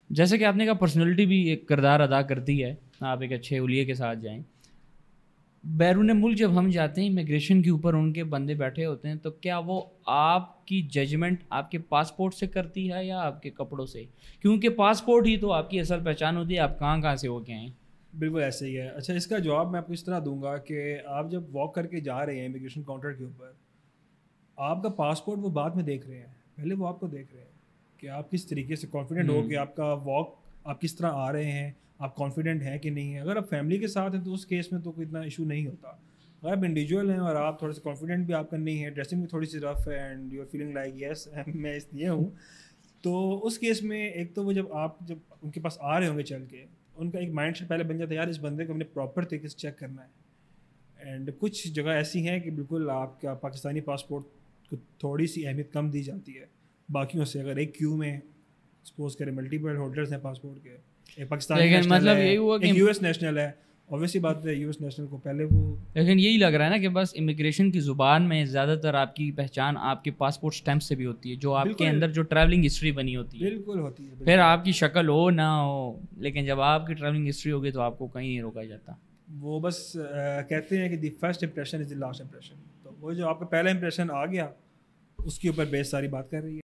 جیسے کہ آپ نے کہا پرسنالٹی بھی ایک کردار ادا کرتی ہے، آپ ایک اچھے اولیے کے ساتھ جائیں. بیرون ملک جب ہم جاتے ہیں امیگریشن کے اوپر ان کے بندے بیٹھے ہوتے ہیں، تو کیا وہ آپ کی ججمنٹ آپ کے پاسپورٹ سے کرتی ہے یا آپ کے کپڑوں سے؟ کیونکہ پاسپورٹ ہی تو آپ کی اصل پہچان ہوتی ہے، آپ کہاں سے ہو کے آئیں. بالکل ایسے ہی ہے. اچھا اس کا جواب میں آپ کو اس طرح دوں گا کہ آپ جب واک کر کے جا رہے ہیں امیگریشن کاؤنٹر کے اوپر، آپ کا پاسپورٹ وہ بعد میں دیکھ رہے ہیں، پہلے وہ آپ کو دیکھ رہے ہیں کہ آپ کس طریقے سے کانفیڈنٹ ہو کہ آپ کا واک آپ کس طرح آ رہے ہیں، آپ کانفیڈنٹ ہیں کہ نہیں ہے. اگر آپ فیملی کے ساتھ ہیں تو اس کیس میں تو کوئی اتنا ایشو نہیں ہوتا. اگر آپ انڈیویجول ہیں اور آپ تھوڑے سے کانفیڈنٹ بھی آپ کا نہیں ہے، ڈریسنگ بھی تھوڑی سی رف ہے and you are feeling like yes میں اس لیے ہوں، تو اس کیس میں ایک تو وہ جب ان کے پاس آ رہے ہوں گے چل کے، ان کا ایک مائنڈ سیٹ پہلے بن جاتا ہے یار اس بندے کو ہم نے پراپر طریقے سے چیک کرنا ہے. اینڈ کچھ جگہ ایسی ہیں کہ بالکل آپ کا پاکستانی پاسپورٹ کو تھوڑی سی اہمیت کم دی جاتی ہے باقیوں سے. اگر ایک کیو میں سپوز کریں ملٹیپل ہولڈرز ہیں پاسپورٹ کے، ایک پاکستانی لیکن نیشنل مطلب ہے، یہی ہوا کہ ایک یو ایس نیشنل ہے، اوبویسلی بات ہے یو ایس نیشنل کو پہلے وہ. لیکن یہی لگ رہا ہے نا کہ بس امیگریشن کی زبان میں زیادہ تر آپ کی پہچان آپ کے پاسپورٹ اسٹیمپ سے بھی ہوتی ہے، جو آپ کے اندر جو ٹریولنگ ہسٹری بنی ہوتی ہے. بالکل ہوتی ہے. پھر آپ کی شکل ہو نہ ہو، لیکن جب آپ کی ٹریولنگ ہسٹری ہوگی تو آپ کو کہیں نہیں روکا جاتا. وہ بس کہتے ہیں کہ the first impression is the last impression. تو وہ جو آپ کا پہلا امپریشن آ گیا اس کے اوپر بیس ساری بات کر رہی ہے.